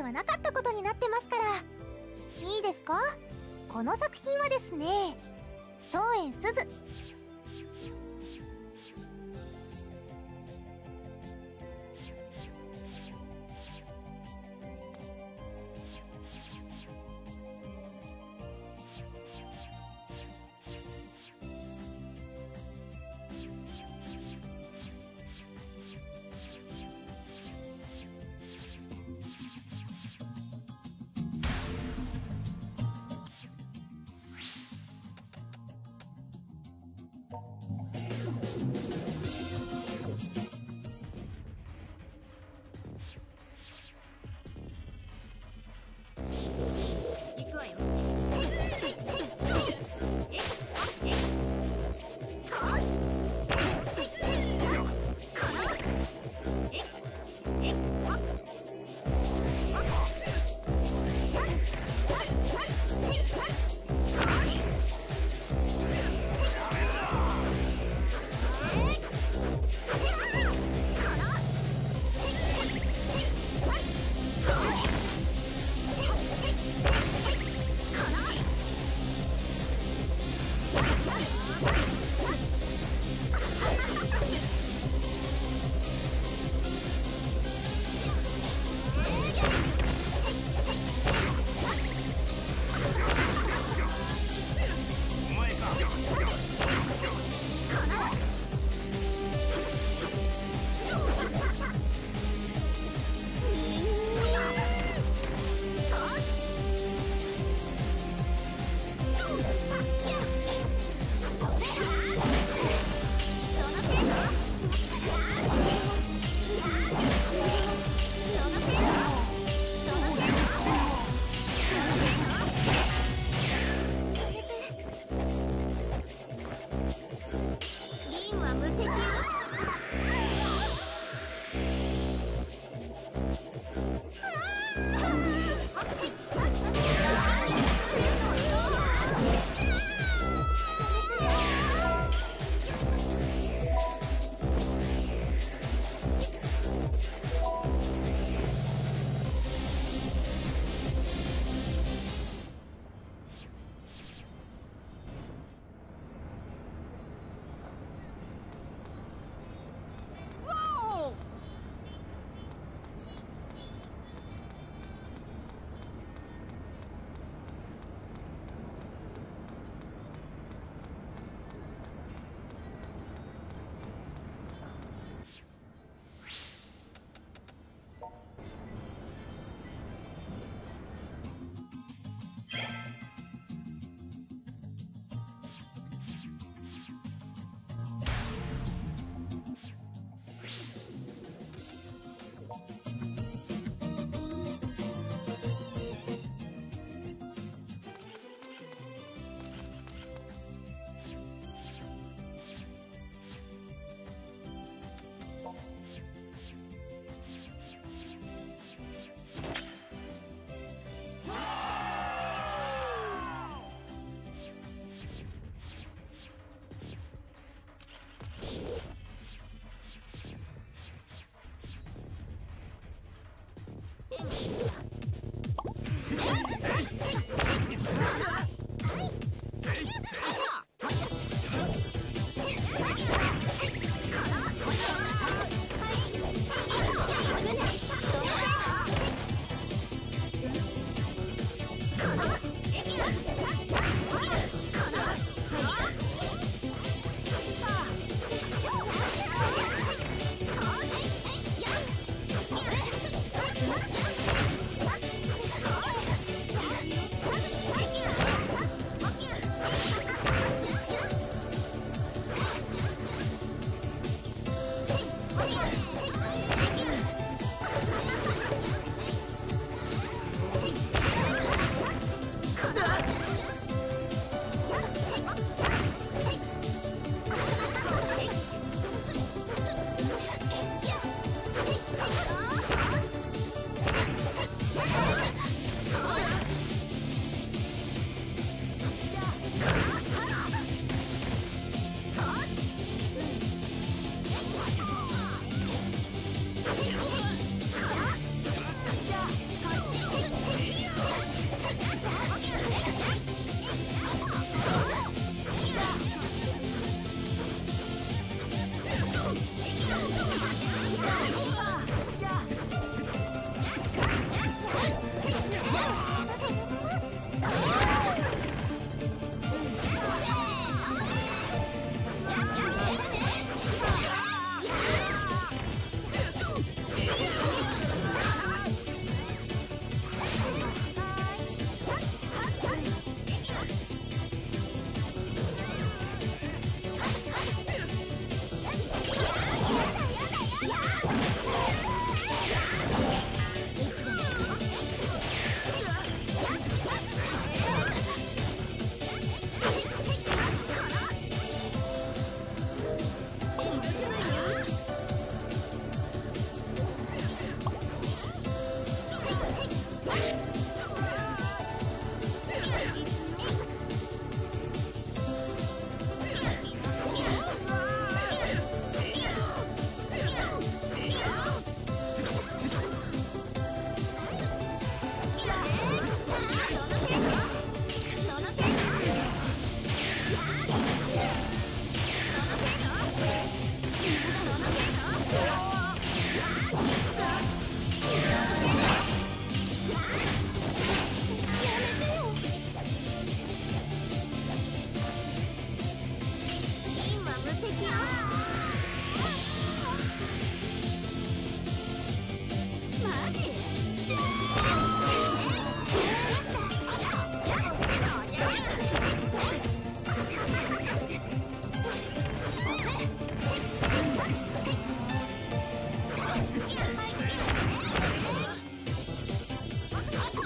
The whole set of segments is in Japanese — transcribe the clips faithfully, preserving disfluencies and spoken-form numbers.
はなかったことになってますから。いいですか？この作品はですね、東園すず。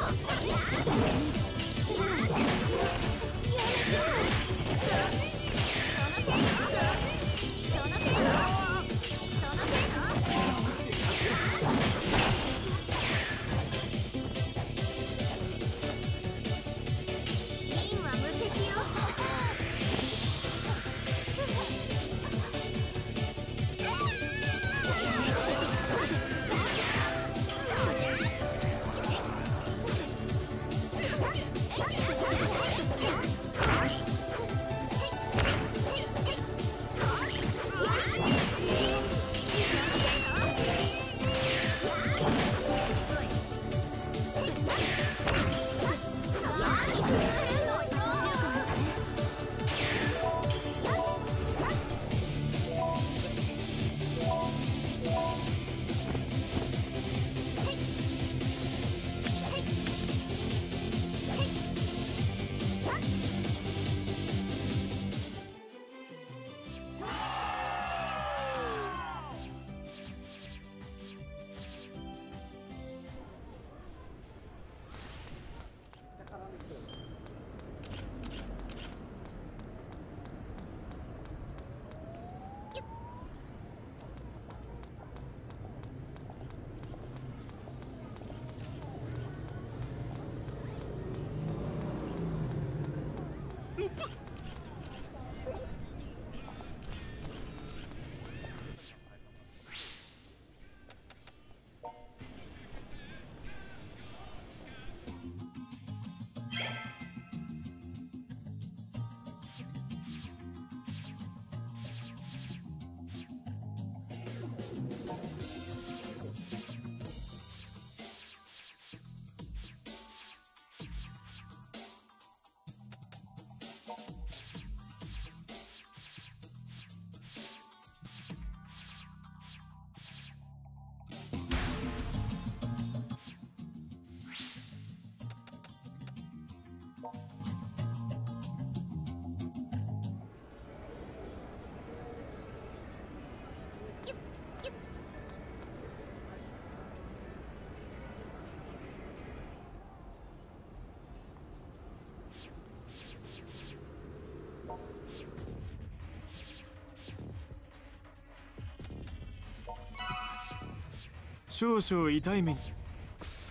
少々痛い目に。くそ。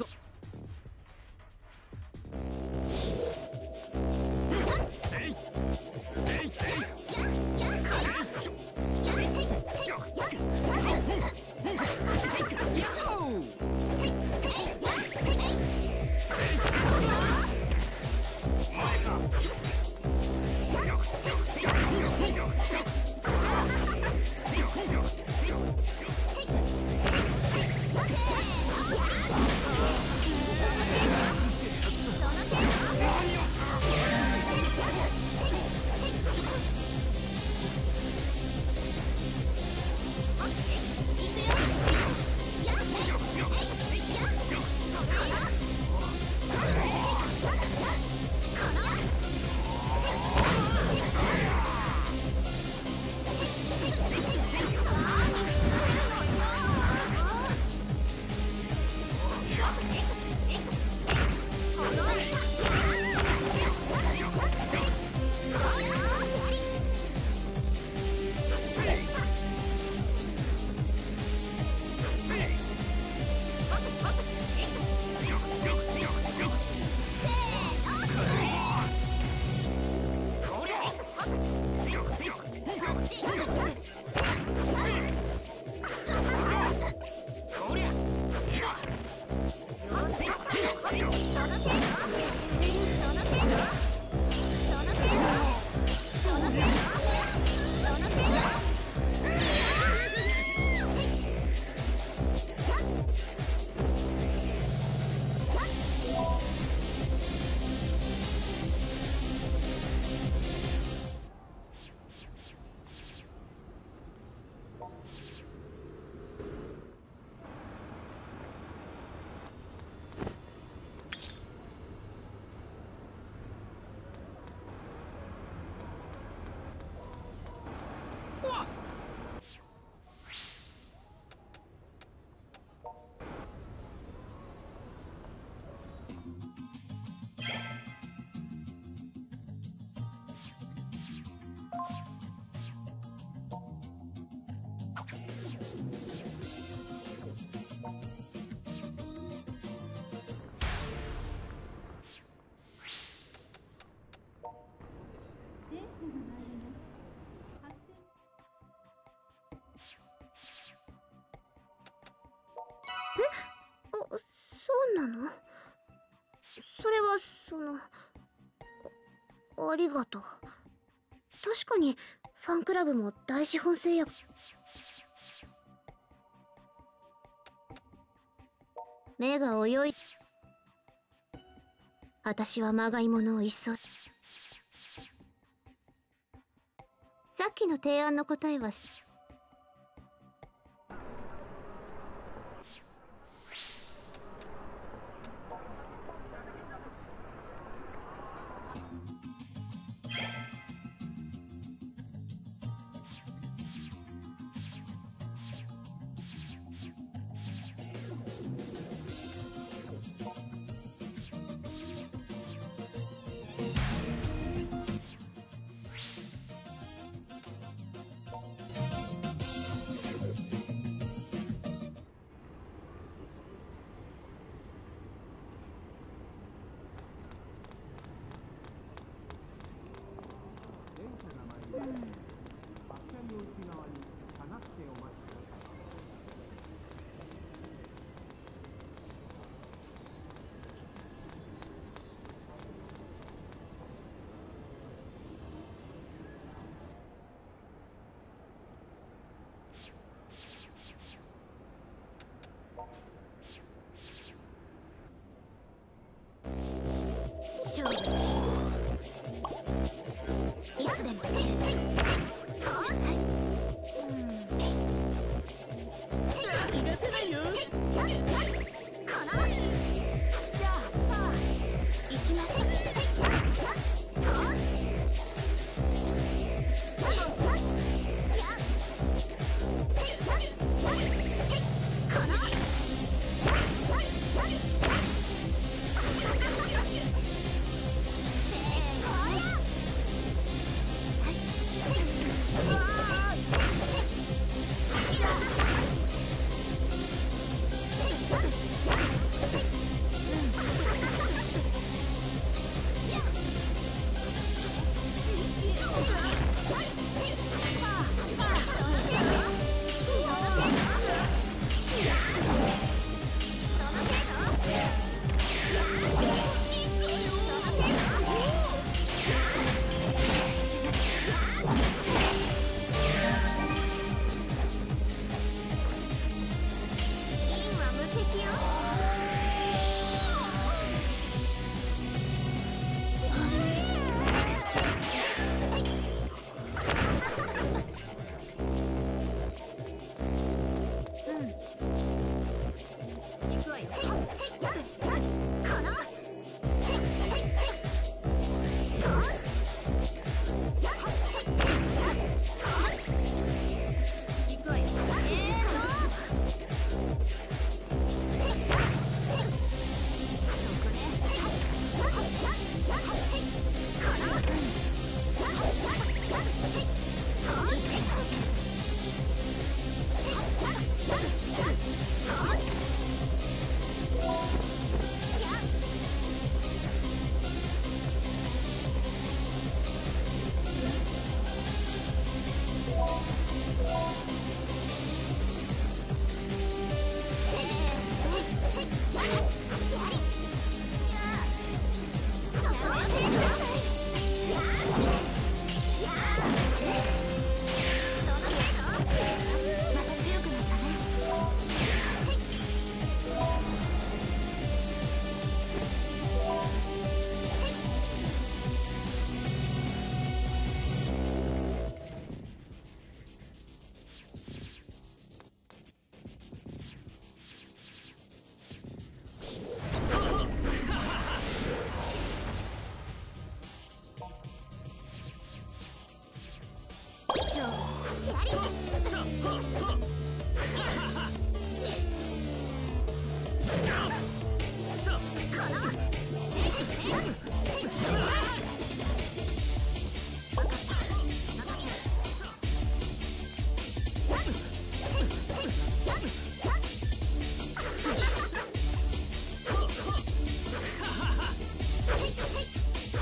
それはその あ, ありがとう。確かにファンクラブも大資本製薬。目が泳い。私はまがいものを一層。さっきの提案の答えはいつでも逃がせないよ。じゃあ行きません。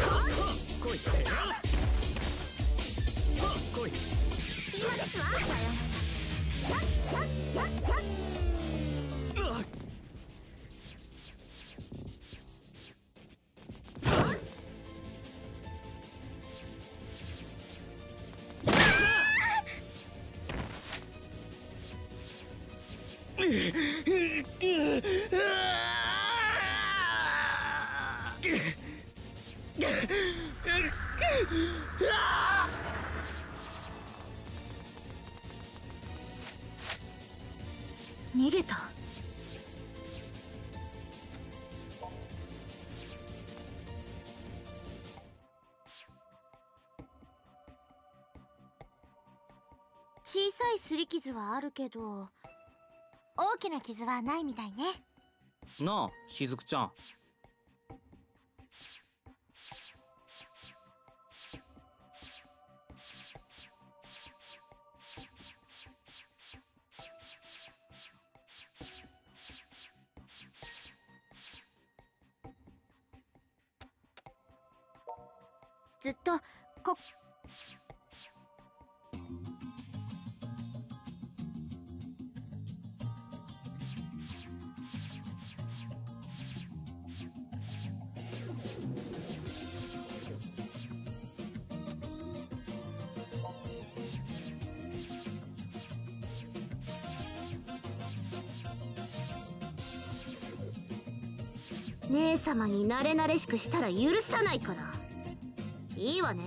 今ですわ。 逃げた。小さい擦り傷はあるけど大きな傷はないみたいね。 なあしずくちゃん、 ずっとこ姉様に慣れ慣れしくしたら許さないから。いいわね。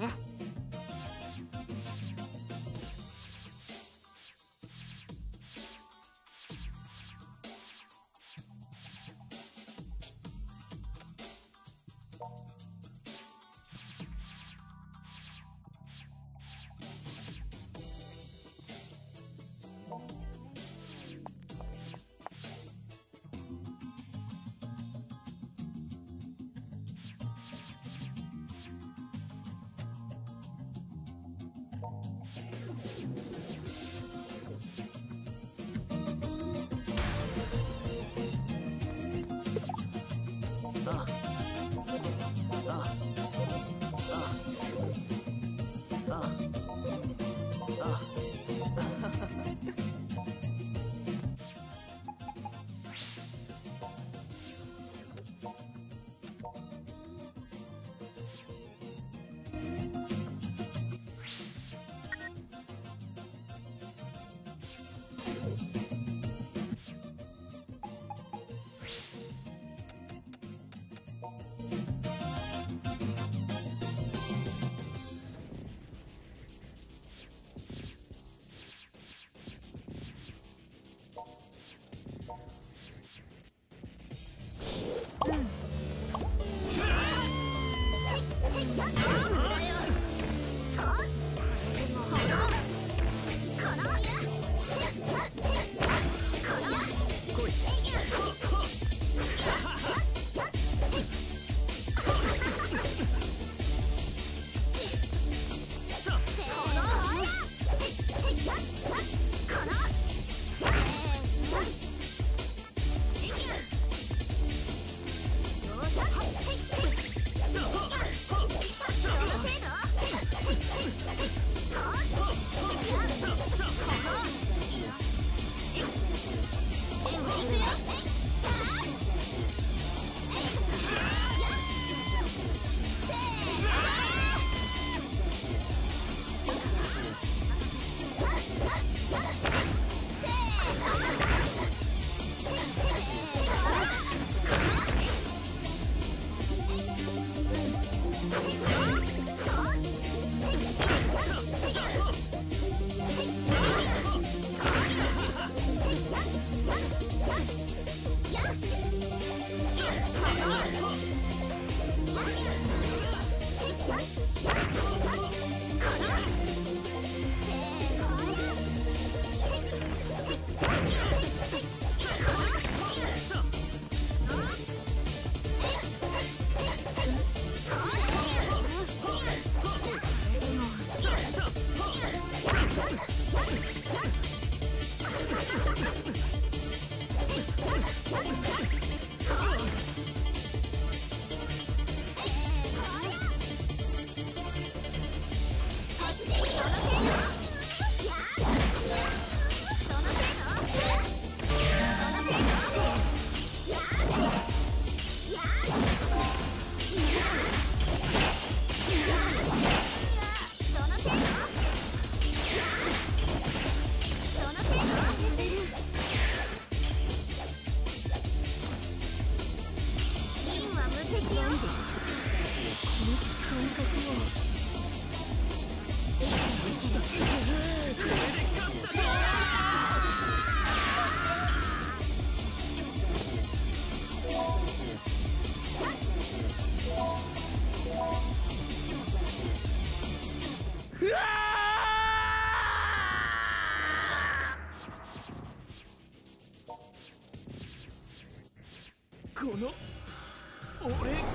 この俺が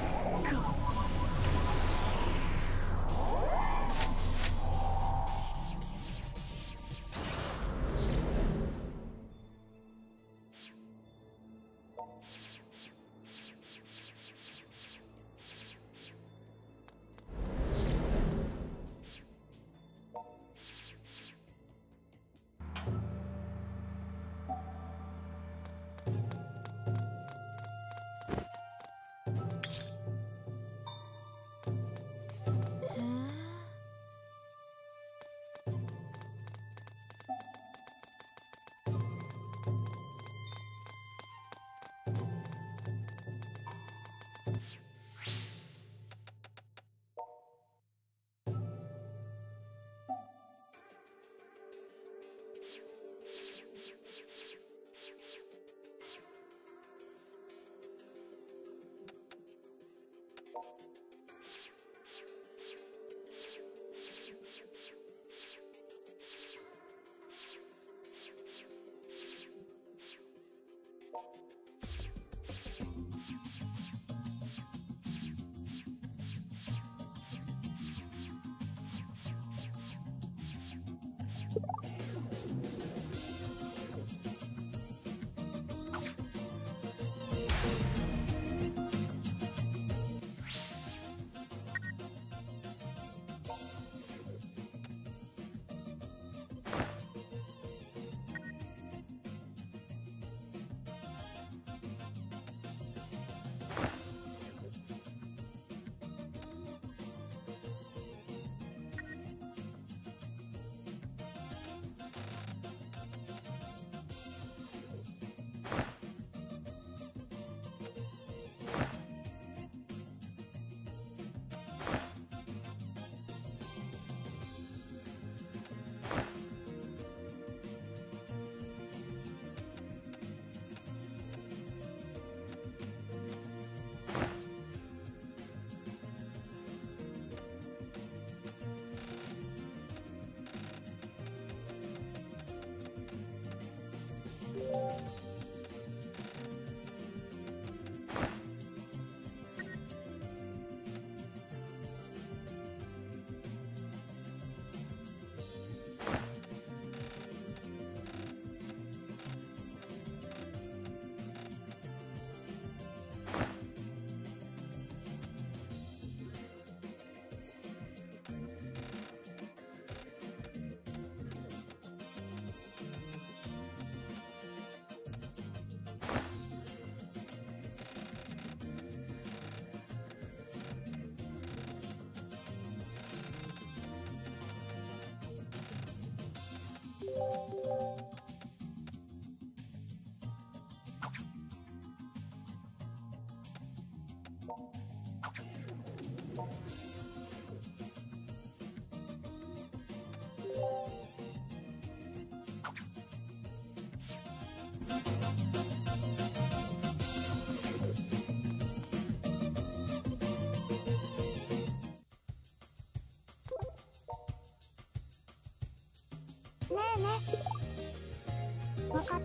ねえねえ、わかった。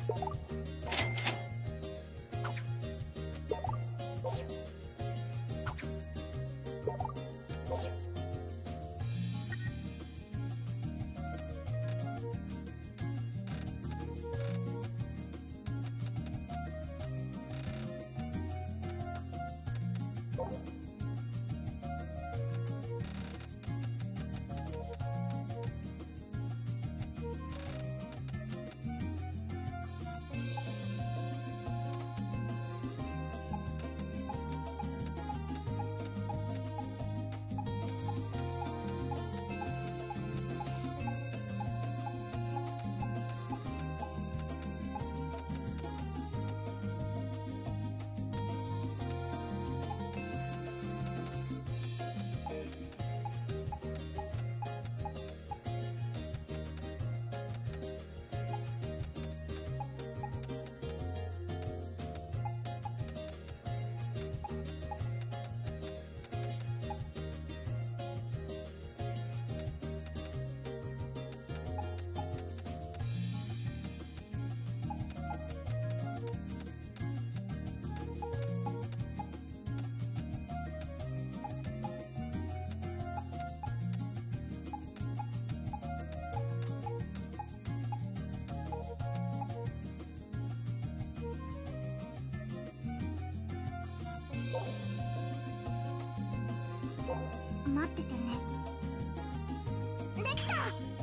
待っててね。できた。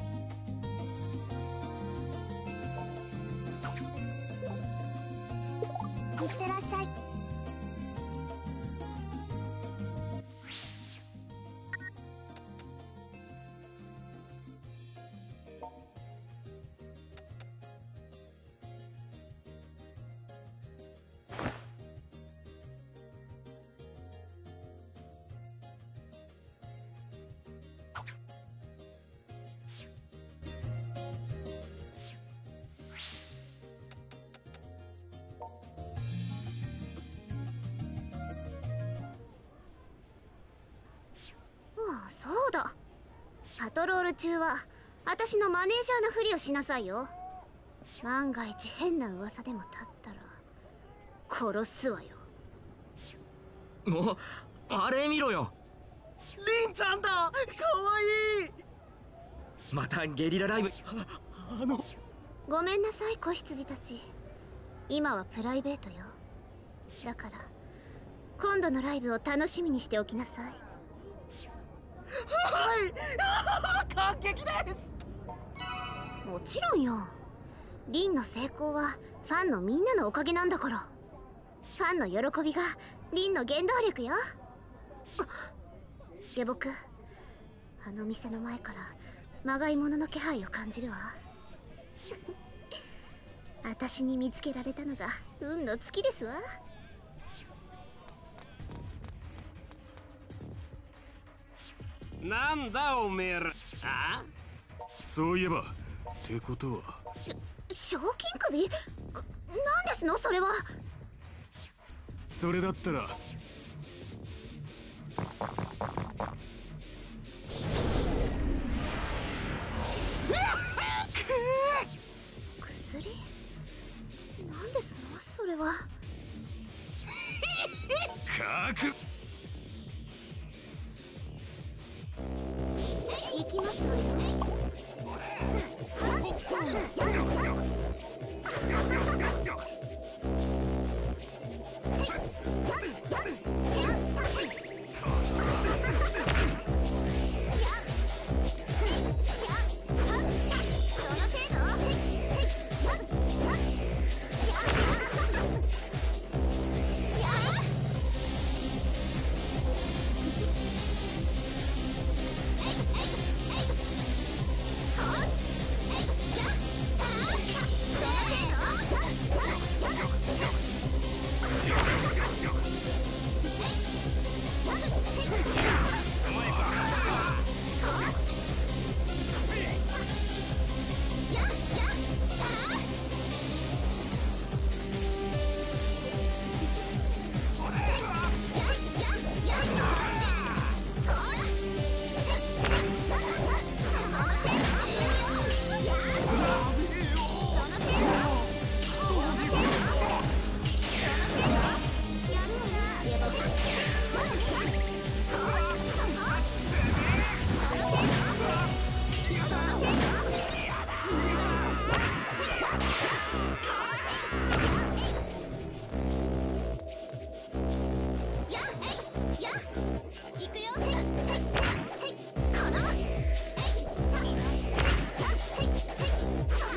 いってらっしゃい。そうだ、パトロール中は私のマネージャーのふりをしなさいよ。万が一変な噂でも立ったら殺すわよ。 もうあれ見ろよ、リンちゃんだ、かわいい。またゲリラライブ。あ、あのごめんなさい子羊たち、今はプライベートよ。だから今度のライブを楽しみにしておきなさい。 はい、感激です。 もちろんよ。リンの成功はファンのみんなのおかげなんだから。ファンの喜びがリンの原動力よ。下僕、あの店の前からまがいものの気配を感じるわ。私に見つけられたのが運の月ですわ。 なんだおめえら。あ？そういえばってことは賞金首？なんですのそれは。 それだったら薬？なんですのそれは。 かく行きますわよ。 行くよ。せせせせこのえいせせせこの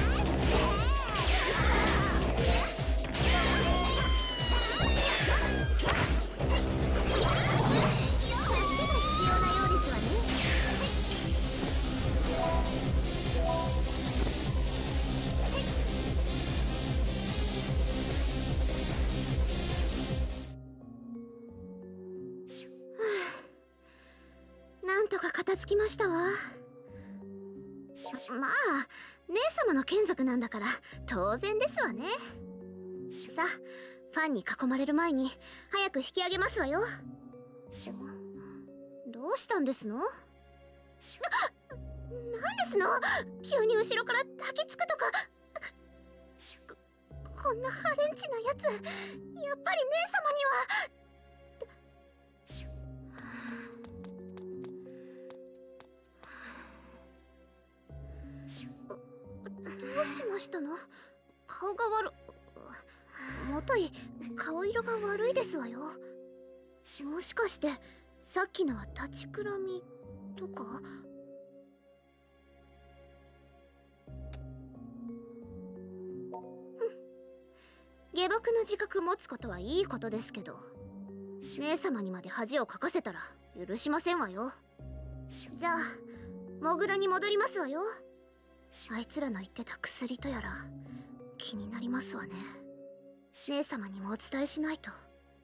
なんとか片付きましたわ。まあ姉様の眷属なんだから当然ですわね。さあファンに囲まれる前に早く引き上げますわよ。どうしたんですの？な、なんですの？急に後ろから抱きつくとか。こ、こんなハレンチなやつ、やっぱり姉様には。どうしましたの？顔が悪…もとい顔色が悪いですわよ。もしかしてさっきのは立ちくらみとか？下僕の自覚持つことはいいことですけど、姉様にまで恥をかかせたら許しませんわよ。じゃあモグラに戻りますわよ。あいつらの言ってた薬とやら気になりますわね。姉様にもお伝えしないと。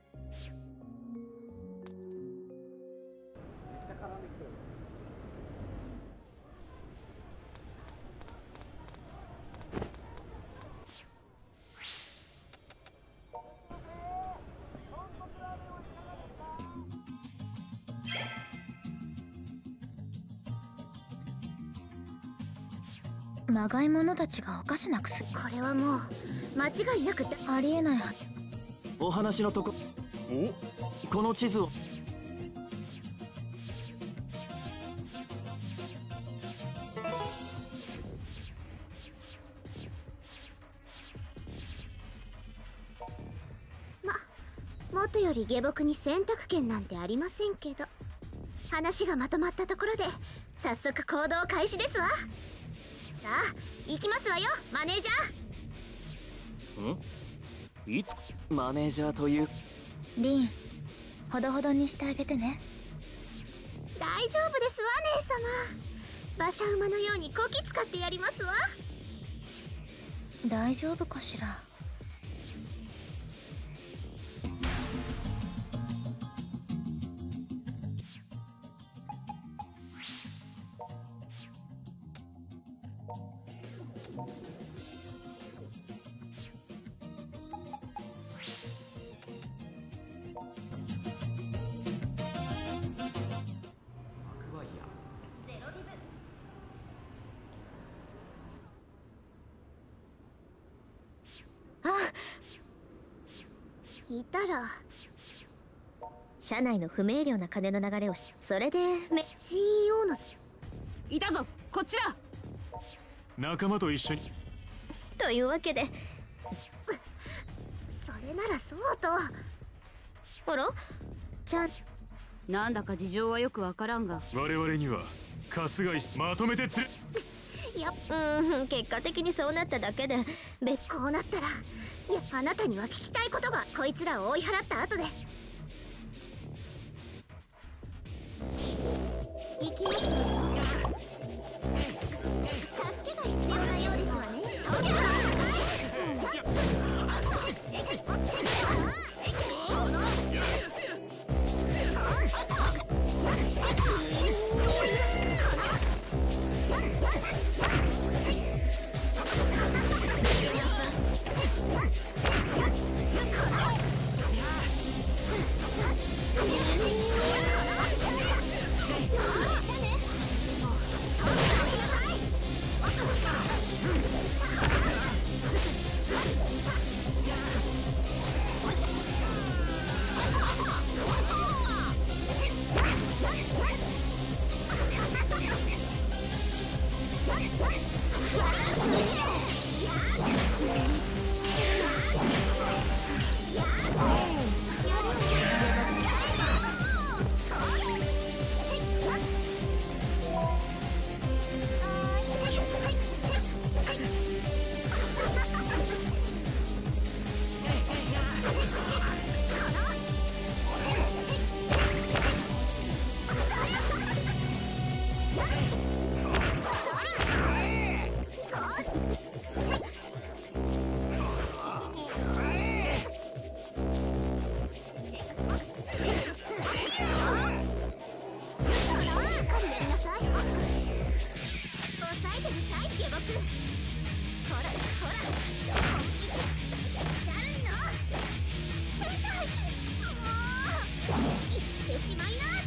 まがい者たちがおかしなくす。 これはもう間違いなくありえないはず。 お話のとこ、おこの地図を。 ま、元より下僕に選択権なんてありませんけど、話がまとまったところで早速行動開始ですわ。さあ行きますわよ、マネージャー。ん？いつマネージャーという。 リン、ほどほどにしてあげてね。 大丈夫ですわ姉様。馬車馬のようにこき使ってやりますわ。 大丈夫かしら。 いたら社内の不明瞭な金の流れをし、それでめシーイーオー のいたぞ、こっちだ。 仲間と一緒に。 というわけで、 それならそうと。 あら、ちゃん、 なんだか事情はよくわからんが、 我々には春日井まとめてつれ。 やっうん、結果的にそうなっただけで、別こうなったら、いやあなたには聞きたいことが。こいつらを追い払った後で行きますわよ。助けが必要なようですわね。トゲだ。こしまいな。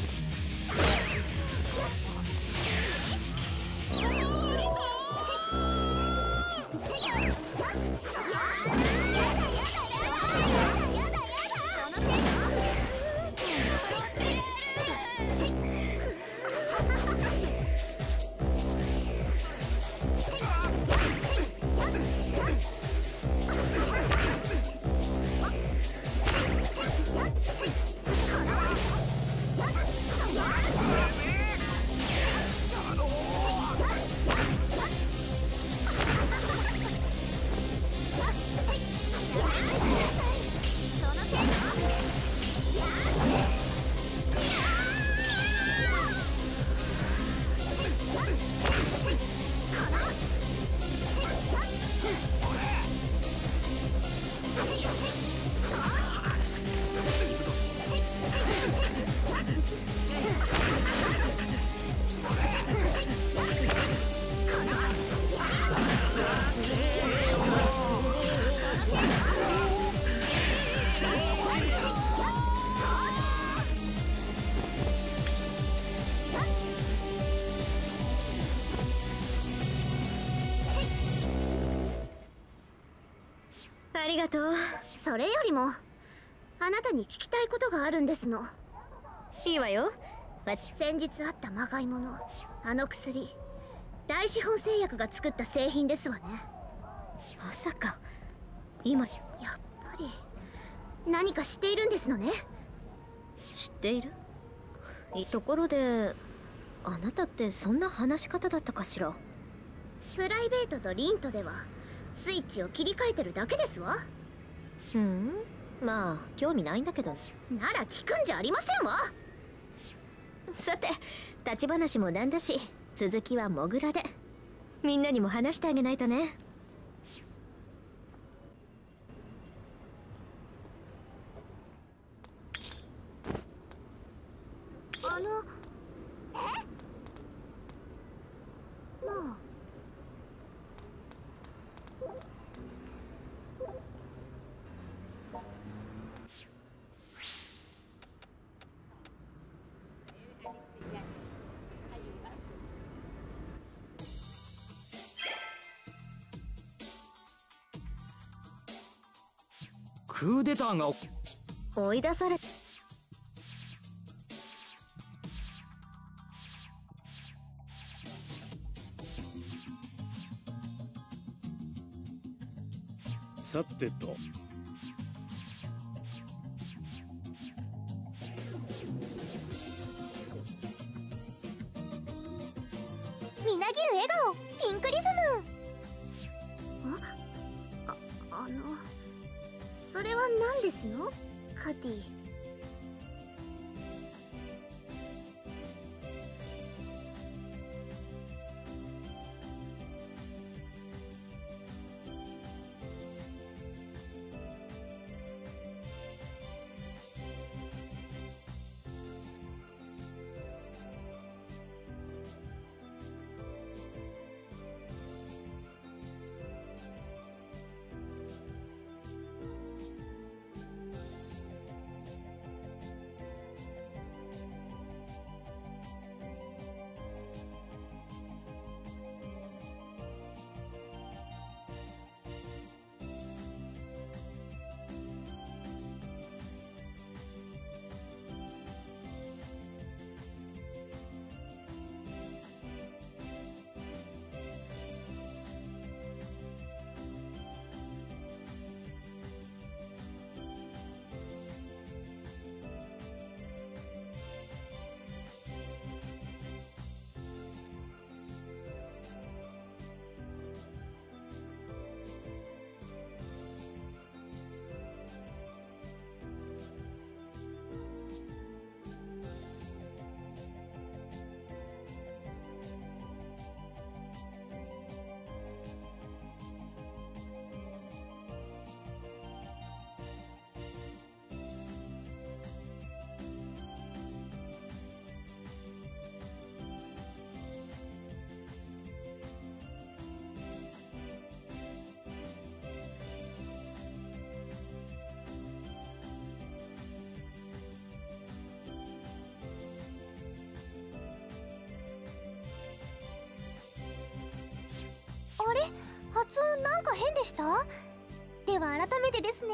ありがとう。 それよりもあなたに聞きたいことがあるんですの。 いいわよ。わ先日あったまがいもの、あの薬、大資本製薬が作った製品ですわね。 まさか今。 やっぱり何か知っているんですのね。 知っている？いところであなたってそんな話し方だったかしら？ プライベートとリントではスイッチを切り替えてるだけですわ。 うん、まあ興味ないんだけど。 なら聞くんじゃありませんわ。 さて立ち話もなんだし、続きはモグラでみんなにも話してあげないとね。 あのえまあクーデターが追い出され。 さてとみなぎる笑顔、ピンクリズム。あ、あ、あのそれは何ですの、カティ。 か変でした？では改めてですね。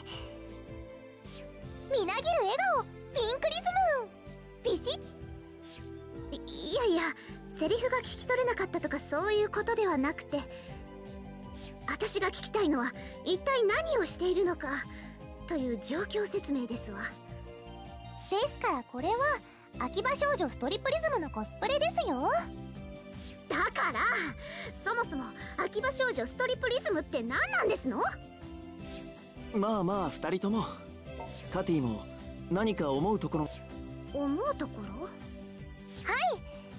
みなぎる笑顔、ピンクリズム、ビシッ。 いいやいや、セリフが聞き取れなかったとかそういうことではなくて、私が聞きたいのは一体何をしているのかという状況説明ですわ。 ですからこれは秋葉少女ストリプリズムのコスプレですよ。 だからそもそも秋葉少女ストリプリズムって何なんですの？ まあまあふたりとも、カティも何か思うところ。 思うところ？ はい、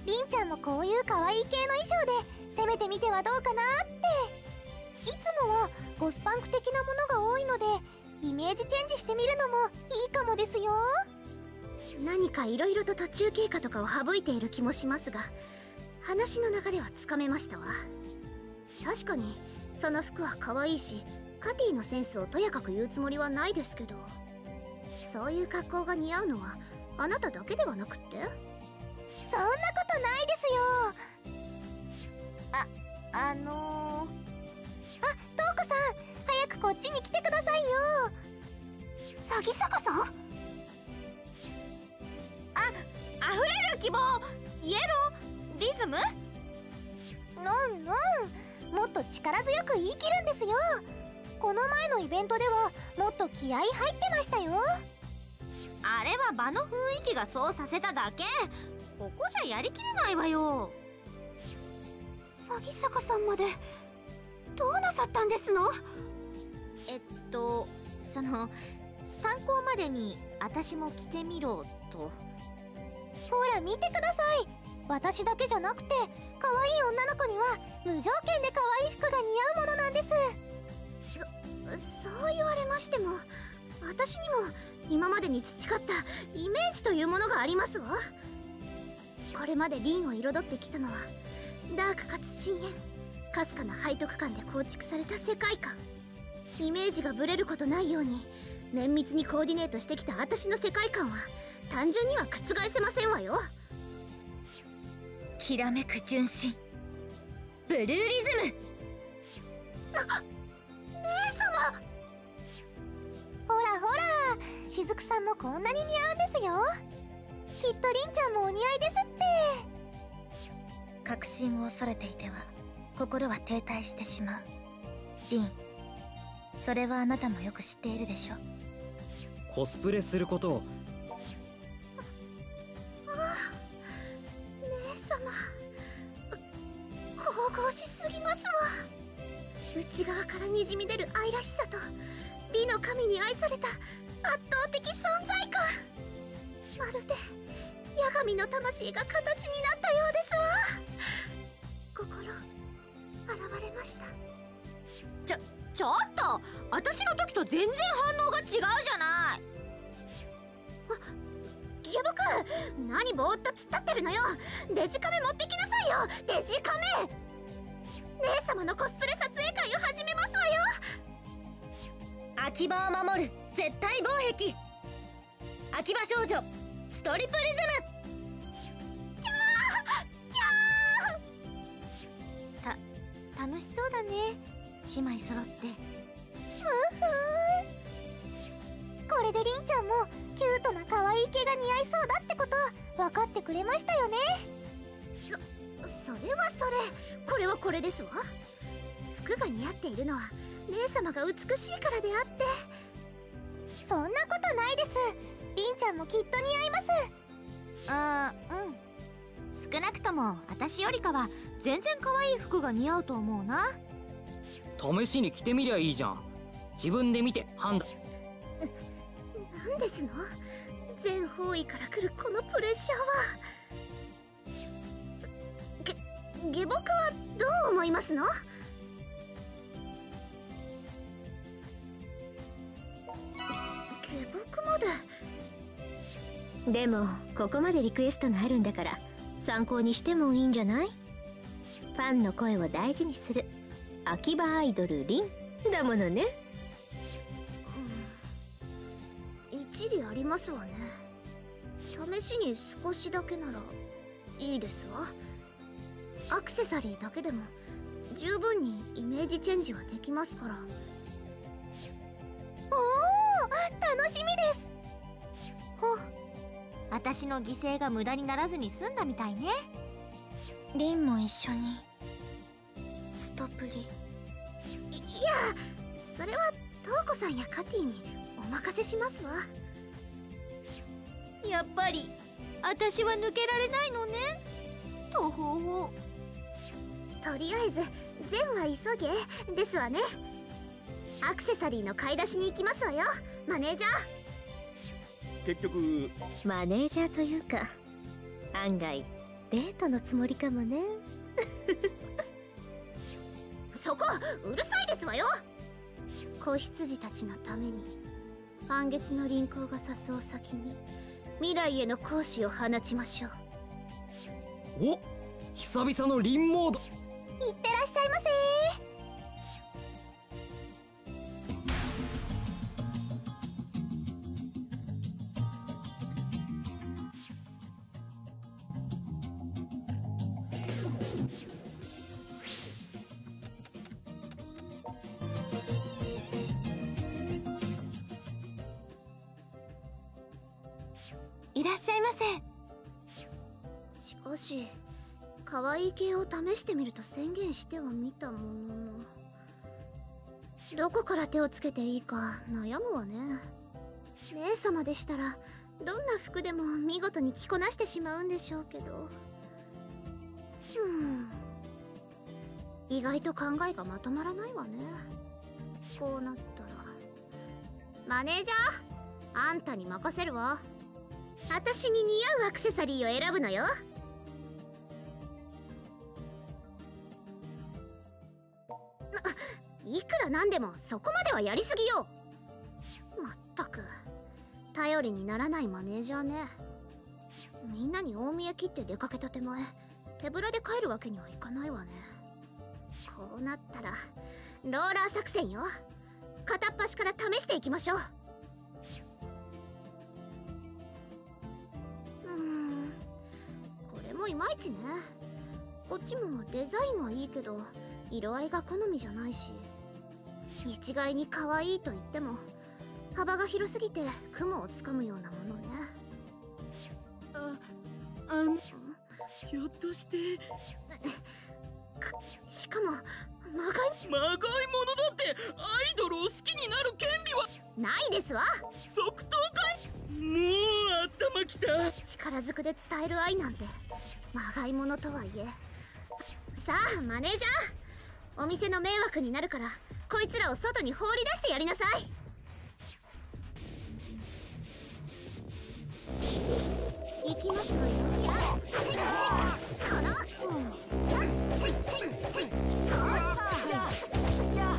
りんちゃんもこういう可愛い系の衣装で攻めてみてはどうかなって。いつもはゴスパンク的なものが多いのでイメージチェンジしてみるのもいいかもですよ。 何かいろいろと途中経過とかを省いている気もしますが、話の流れはつかめましたわ。確かにその服は可愛いし、カティのセンスをとやかく言うつもりはないですけど、そういう格好が似合うのはあなただけではなくって？ そんなことないですよ。あ、あのー、あ、トウコさん、早くこっちに来てくださいよ。 詐欺坂さん？ あ、溢れる希望、イエローリズム？なんなん、もっと力強く言い切るんですよ。この前のイベントではもっと気合い入ってましたよ。 あれは場の雰囲気がそうさせただけ。ここじゃやりきれないわよ。 詐欺坂さんまでどうなさったんですの？ えっとその参考までに私も着てみろと。 ほら見てください、私だけじゃなくて可愛い女の子には無条件で可愛い服が似合うものなんです。 そそう言われましても、私にも今までに培ったイメージというものがありますわ。これまでリンを彩ってきたのはダークかつ深淵、かすかな背徳感で構築された世界観。イメージがブレることないように綿密にコーディネートしてきた私の世界観は単純には覆せませんわよ。 きらめく純真、ブルーリズム。 な、姉様。 ほらほら、しずくさんもこんなに似合うんですよ。きっとりんちゃんもお似合いですって。 確信を恐れていては心は停滞してしまう。リン、それはあなたもよく知っているでしょ。 コスプレすることを。 姉様、神々しすぎますわ。内側からにじみ出る愛らしさと美の神に愛された圧倒的存在感。まるで八神の魂が形になったようですわ。心現れました。 ちょちょっと、私の時と全然反応が違うじゃない。 あ、ゲボくん、何ぼーっと突っ立ってるのよ。デジカメ持ってきなさいよ、デジカメ。姉様のコスプレ撮影会を始めますわよ。 秋葉を守る絶対防壁、秋葉少女ストリプリズム。 キャーキャー。 た楽しそうだね、姉妹揃って。 ふんふん、これでりんちゃんもキュートな可愛い毛が似合いそうだってこと分かってくれましたよね。 そそれはそれ、これはこれですわ。服が似合っているのは姉様が美しいからであって。 そんなことないです、りんちゃんもきっと似合います。 あー、うん、少なくとも私よりかは全然可愛い服が似合うと思うな。 試しに着てみりゃいいじゃん。自分で見て判断。 なんですの、全方位から来るこのプレッシャーは。げ下僕はどう思いますの？下僕まで。 でもここまでリクエストがあるんだから参考にしてもいいんじゃない？ファンの声を大事にする秋葉アイドルリンだものね。 一理ありますわね。試しに少しだけならいいですわ。アクセサリーだけでも十分にイメージチェンジはできますから。 おお、楽しみです。ほう、私の犠牲が無駄にならずに済んだみたいね。 リンも一緒にストプリ。いいや、それはトウコさんやカティにお任せしますわ。 やっぱり私は抜けられないのね。とほほ。 とりあえず善は急げですわね。アクセサリーの買い出しに行きますわよ、マネージャー。 結局マネージャーというか案外デートのつもりかもね。 そこうるさいですわよ。子羊たちのために半月の輪行が誘う先に未来への講師を放ちましょう。お、久々のリンモード。 いってらっしゃいませ。 いらっしゃいませ。 しかし可愛い系を試してみると宣言してはみたものの、どこから手をつけていいか悩むわね。姉様でしたらどんな服でも見事に着こなしてしまうんでしょうけど、うん意外と考えがまとまらないわね。こうなったらマネージャー、あんたに任せるわ。私に似合うアクセサリーを選ぶのよ。いくらなんでもそこまではやりすぎよ。まったく頼りにならないマネージャーね。みんなに大見え切って出かけた手前、手ぶらで帰るわけにはいかないわね。こうなったらローラー作戦よ。片っ端から試していきましょう。うーんこれもいまいちね。こっちもデザインはいいけど色合いが好みじゃないし、一概に可愛いと言っても幅が広すぎて雲をつかむようなものね。 あ、あん、ひょっとしてしかもまがいまがいものだってアイドルを好きになる権利はないですわ。 即答かい。もう頭きた。 力ずくで伝える愛なんてまがいものとはいえ。さあマネージャー、お店の迷惑になるからこいつらを外に放り出してやりなさい。行きますわよ。やっせっせっこのうんやっせっせっせっとややや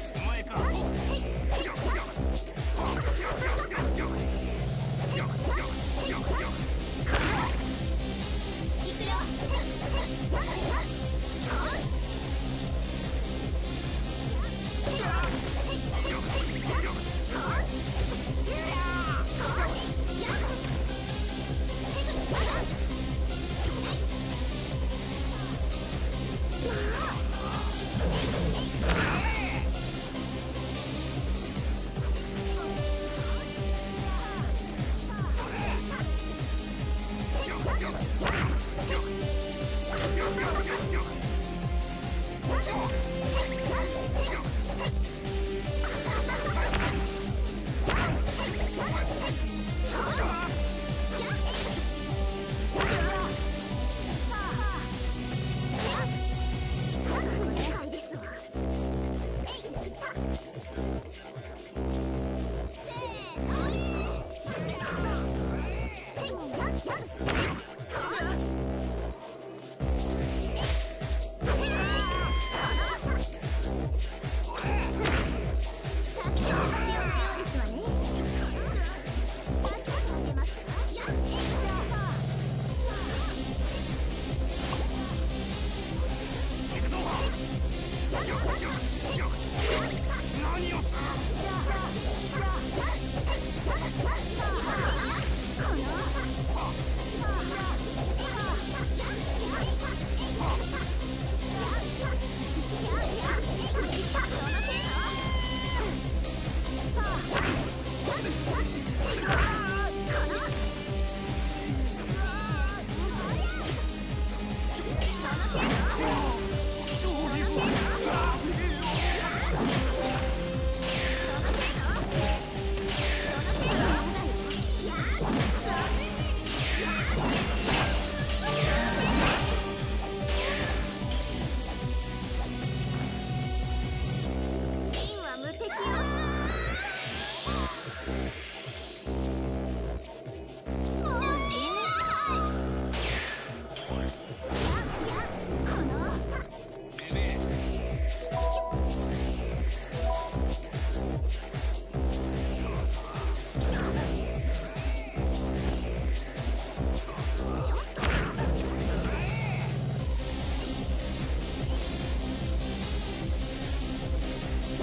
や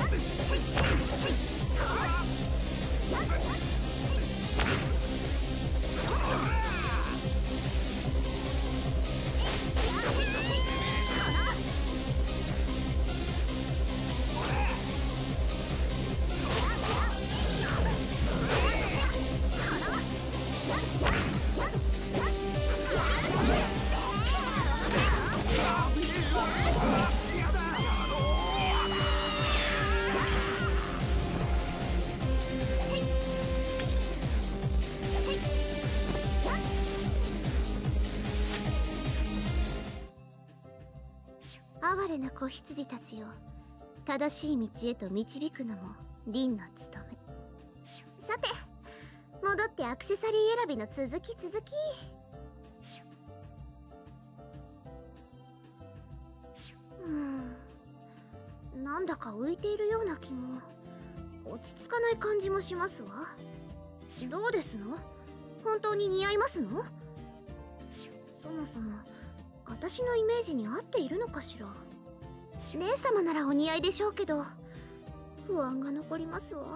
哀れな子羊たちを正しい道へと導くのもリンの務め。さて戻ってアクセサリー選びの続き続き。うん、なんだか浮いているような気も落ち着かない感じもしますわ。どうですの？本当に似合いますの？そもそも私のイメージに合っているのかしら。姉様ならお似合いでしょうけど不安が残りますわ。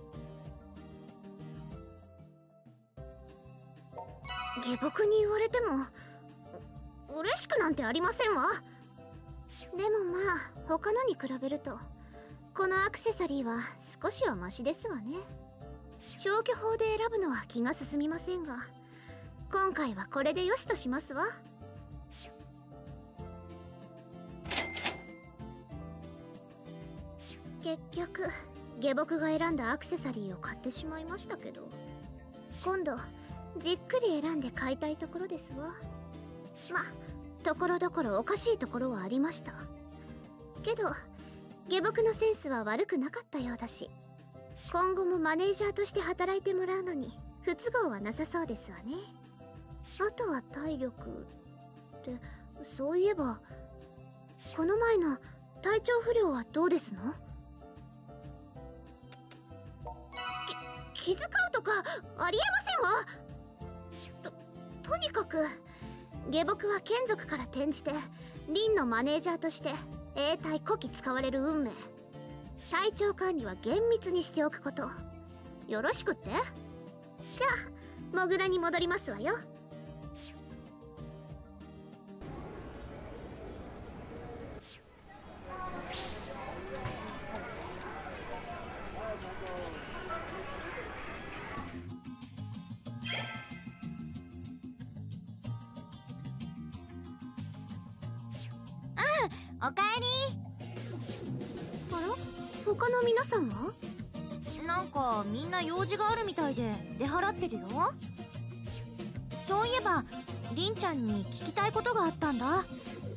下僕に言われても嬉しくなんてありませんわ。でもまあ他のに比べるとこのアクセサリーは少しはマシですわね。消去法で選ぶのは気が進みませんが今回はこれでよしとしますわ。結局下僕が選んだアクセサリーを買ってしまいましたけど今度じっくり選んで買いたいところですわ。まあところどころおかしいところはありましたけど下僕のセンスは悪くなかったようだし今後もマネージャーとして働いてもらうのに不都合はなさそうですわね。あとは体力ってそういえばこの前の体調不良はどうですの？気遣うとかありえませんわ。と、とにかく下僕は眷属から転じてリンのマネージャーとして永代古希使われる運命。体調管理は厳密にしておくことよろしくって。じゃあモグラに戻りますわよ。 おかえり。 あら、他の皆さんは？ なんかみんな用事があるみたいで出払ってるよ。そういえばりんちゃんに聞きたいことがあったんだ。あら、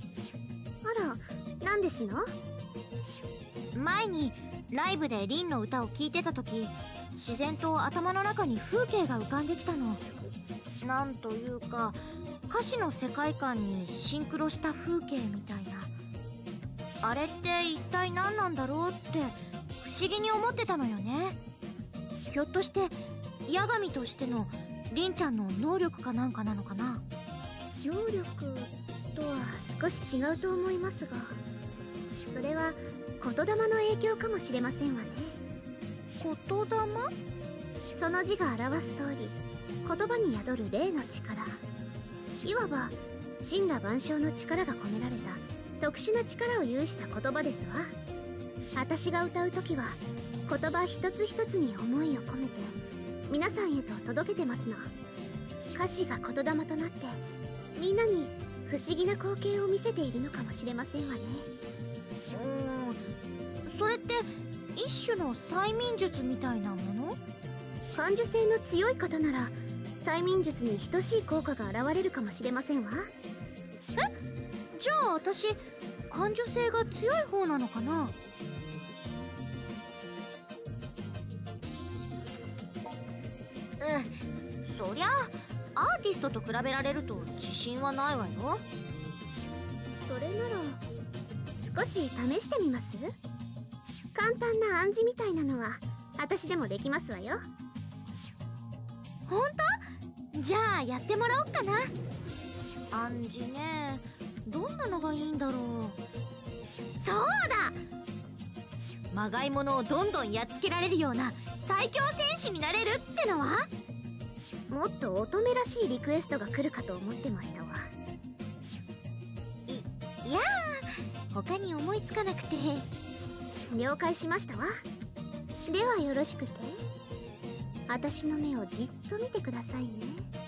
何ですの？ 前にライブでりんの歌を聴いてた時自然と頭の中に風景が浮かんできたの。なんというか歌詞の世界観にシンクロした風景みたいな。あれって一体何なんだろうって不思議に思ってたのよね。ひょっとして八神としてのりんちゃんの能力かなんかなのかな。 能力とは少し違うと思いますがそれは言霊の影響かもしれませんわね。 言霊？ その字が表す通り言葉に宿る霊の力、いわば神羅万象の力が込められた特殊な力を有した言葉ですわ。私が歌う時は言葉一つ一つに思いを込めて皆さんへと届けてますの。歌詞が言霊となってみんなに不思議な光景を見せているのかもしれませんわね。 うーん、それって一種の催眠術みたいなもの？ 感受性の強い方なら催眠術に等しい効果が現れるかもしれませんわ。 え？じゃあ私感受性が強い方なのかな？うん、そりゃアーティストと比べられると自信はないわよ。 それなら少し試してみます？簡単な暗示みたいなのは私でもできますわよ。 ほんと？じゃあやってもらおっかな。暗示ね、どんなのがいいんだろう。そうだ、 まがいものをどんどんやっつけられるような最強戦士になれるってのは？ もっと乙女らしいリクエストが来るかと思ってましたわ。 いいやー、他に思いつかなくて。 了解しましたわ。ではよろしくて。私の目をじっと見てくださいね。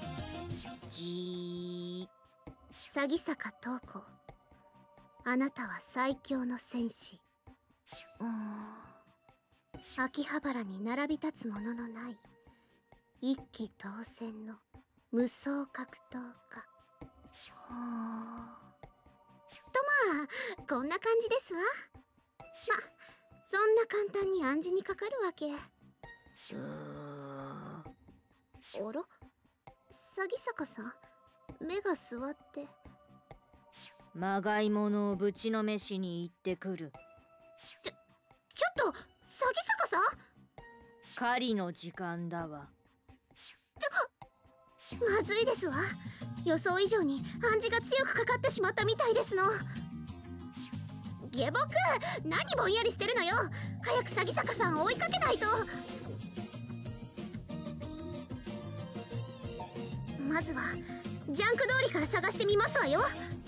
じー。詐欺坂瞳子、あなたは最強の戦士。 うーん。 秋葉原に並び立つもののない一騎当選の無双格闘家。 はあ。 とまあこんな感じですわ。ま、そんな簡単に暗示にかかるわけ。うーん。あら、詐欺坂さん、目が座って。 まがいものをぶちのめしに行ってくる。 ちょ、ちょっと、詐欺坂さん？ 狩りの時間だわ。 ちょ、まずいですわ。予想以上に暗示が強くかかってしまったみたいですの。下僕、何ぼんやりしてるのよ。早く詐欺坂さんを追いかけないと。まずはジャンク通りから探してみますわよ。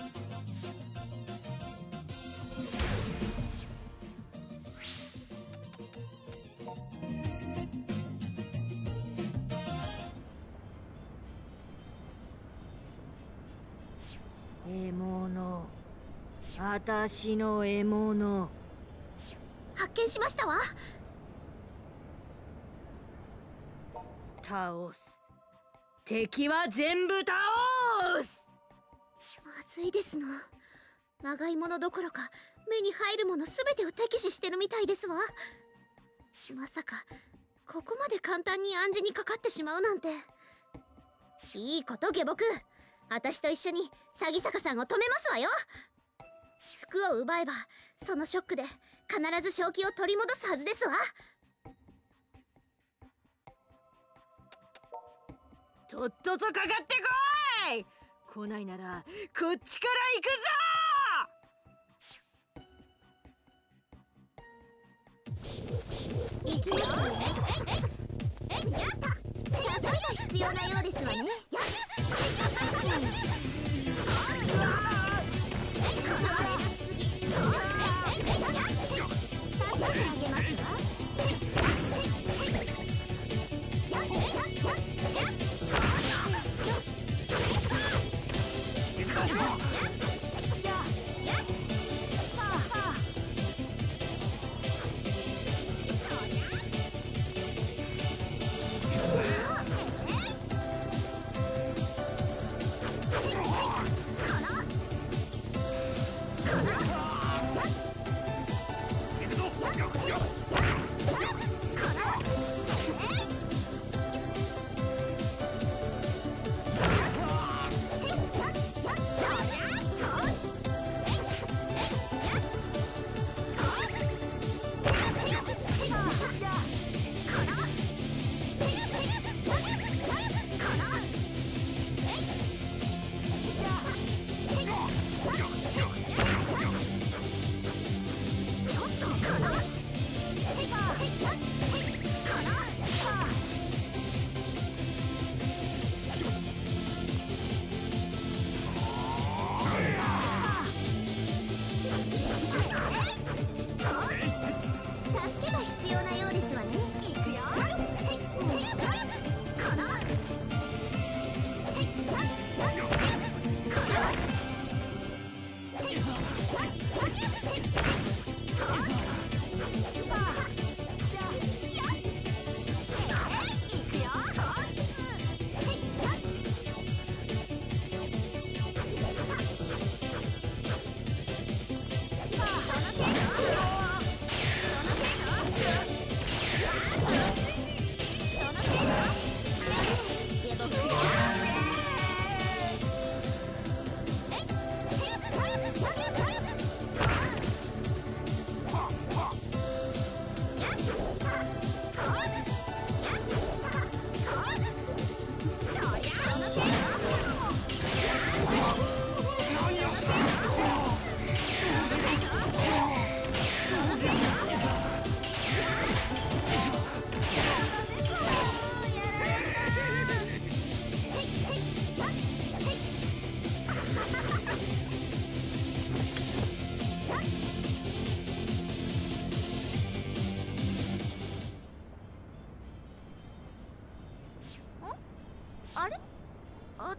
獲物、あたしの獲物。 発見しましたわ。 倒す。敵は全部倒す。 まずいですの。まがいものどころか目に入るもの全てを敵視してるみたいですわ。まさかここまで簡単に暗示にかかってしまうなんて。いいこと下僕、私と一緒に詐欺坂さんを止めますわよ。服を奪えばそのショックで必ず正気を取り戻すはずですわ。 とっととかかってこい。来ないならこっちから行くぞ。 行きますよ。えい、やった。手が必要なようですわね。やっ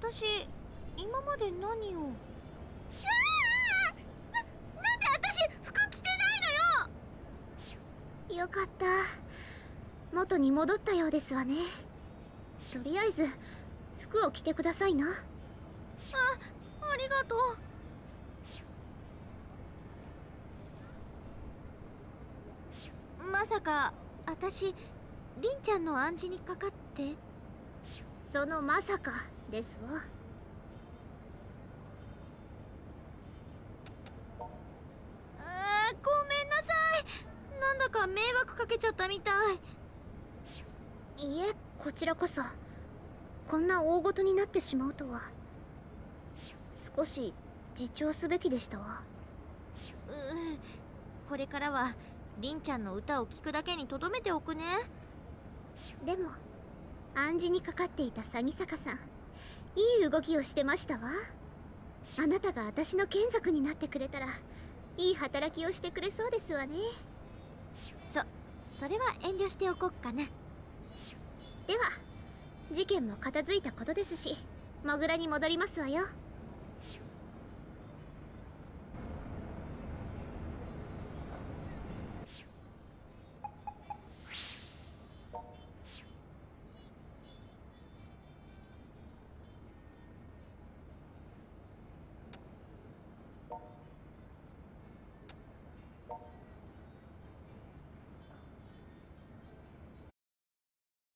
私今まで何を。うわー！な、なんで私服着てないのよ。 よかった、元に戻ったようですわね。とりあえず服を着てくださいな。 あ、ありがとう。まさか私りんちゃんの暗示にかかって。 そのまさかですわ。 あー、ごめんなさい。なんだか迷惑かけちゃったみたい。 いえ、こちらこそ。こんな大ごとになってしまうとは。少し自重すべきでしたわ。 うー、これからはりんちゃんの歌を聴くだけにとどめておくね。 でも暗示にかかっていた詐欺坂さん、いい動きをしてましたわ。あなたが私の眷属になってくれたらいい働きをしてくれそうですわね。 そ、それは遠慮しておこっかな。 では事件も片付いたことですし、モグラに戻りますわよ。